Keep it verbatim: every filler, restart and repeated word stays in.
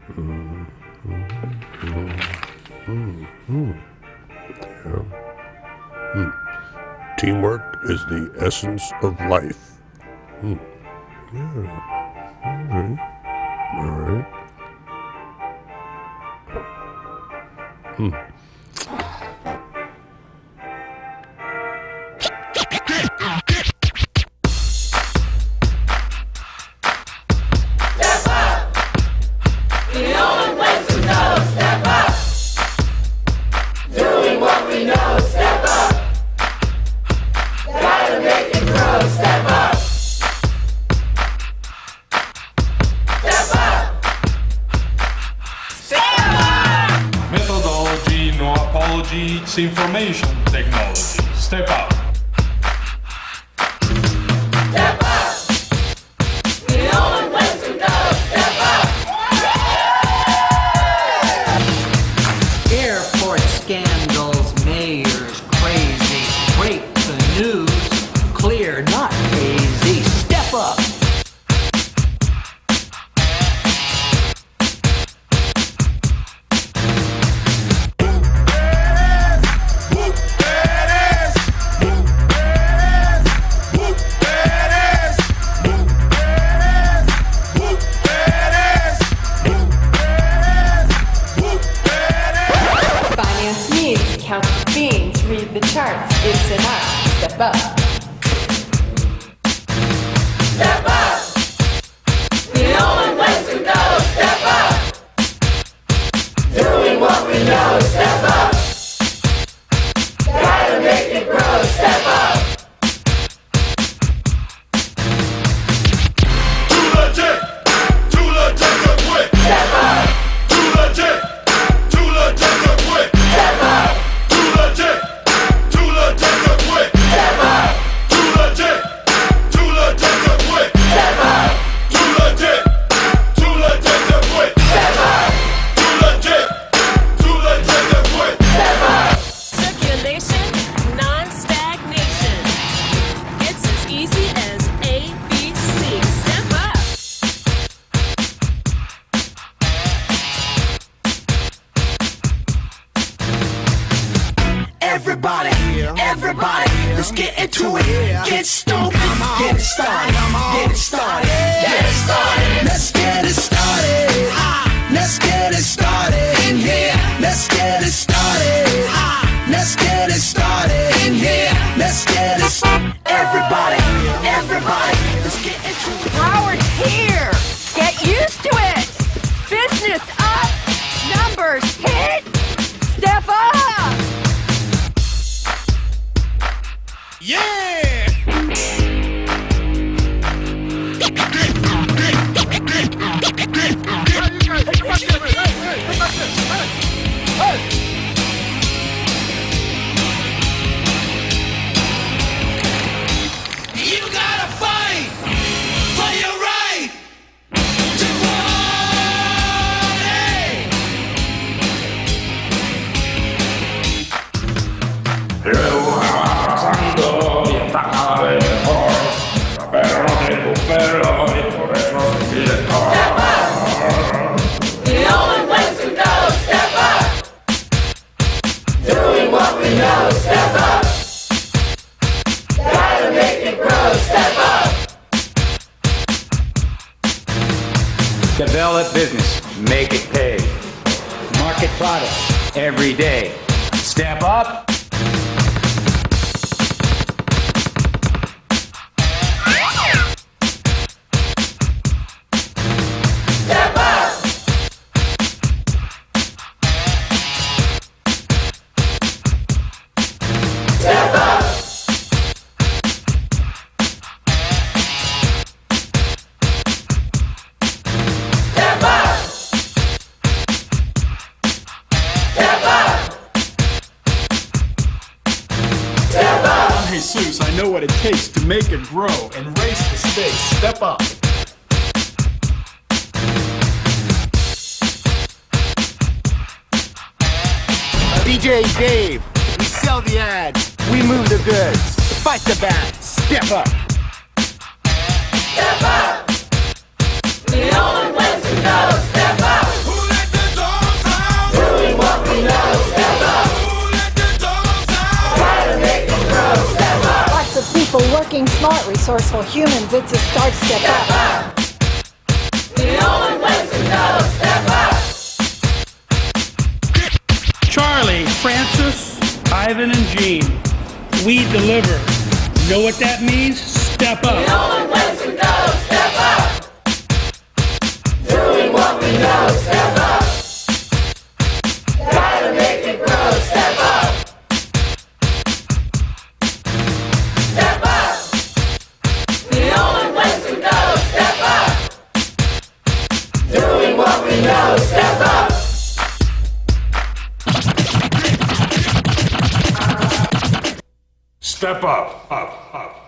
Mm, mm, mm, mm, mm. Yeah. Mm. Teamwork is the essence of life. Mm. Yeah. All right. All right. Mm. It's information technology. Step up. Step up. The only place to go. Step up. Airport scandals, mayors crazy. Break the news. Clear, not hazy. Step up. Count the beans, read the charts, it's an art. Step up. Step up. The only place to go. Step up. Doing what we know. Step up. Gotta make it grow. Step up. Too legit. Too legit to quit. Step up. Too legit. Too legit to quit. Step up. Too legit. Too legit to quit. Step up. Too legit. Too legit to quit. Step up. Too legit. Too legit to quit. Step up. Too legit. Too legit to quit. Step up. Circulation, non-stagnation. It's as easy as A, B, C. Step up. Everybody, everybody, let's get into it. Get stoked, get it started, get it started, get it started. Let's get it started. Let's get it started in here. Let's get it started. Let's get it started in here. Let's get it started. Everybody, everybody, let's get into it. Howard's here. Get used to it. Business up. Numbers hit. Step up. Yeah! You gotta fight for your right to Trabajando y está mejor, pero no tengo pelo y por eso soy director. Step up. The only place to go. Step up. Doing what we know. Step up. Gotta make it grow. Step up. Develop business, make it pay. Market products every day. Step up. Step up. Step up. Step up. Step up. Step up. I'm Jesus, I know what it takes to make it grow and raise the stakes. Step up. D J Dave, we sell the ads, we move the goods, fight the bad, step up. Step up. The only place to go. Step up. hardworking, smart, resourceful humans. It's a start, step, Step up. up. The only place to go. Step up. Charlie, Francis, Ivan, and Jean. We deliver. Know what that means? Step up. The only place to go. Step up. Doing what we know. Step up. Gotta make it grow. Step up. Step up. The only place to go. Step up. Doing what we know. Step up. Step up, up, up.